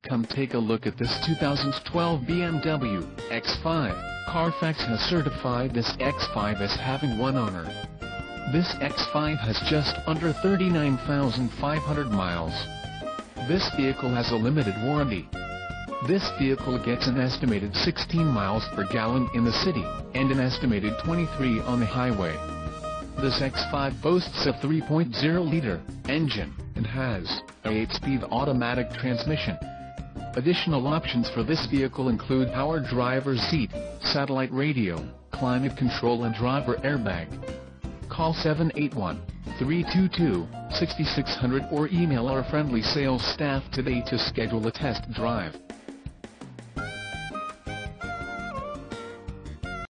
Come take a look at this 2012 BMW X5. Carfax has certified this X5 as having one owner. This X5 has just under 39,500 miles. This vehicle has a limited warranty. This vehicle gets an estimated 16 miles per gallon in the city, and an estimated 23 on the highway. This X5 boasts a 3.0-liter engine, and has a 8-speed automatic transmission. Additional options for this vehicle include power driver's seat, satellite radio, climate control and driver airbag. Call 781-322-6600 or email our friendly sales staff today to schedule a test drive.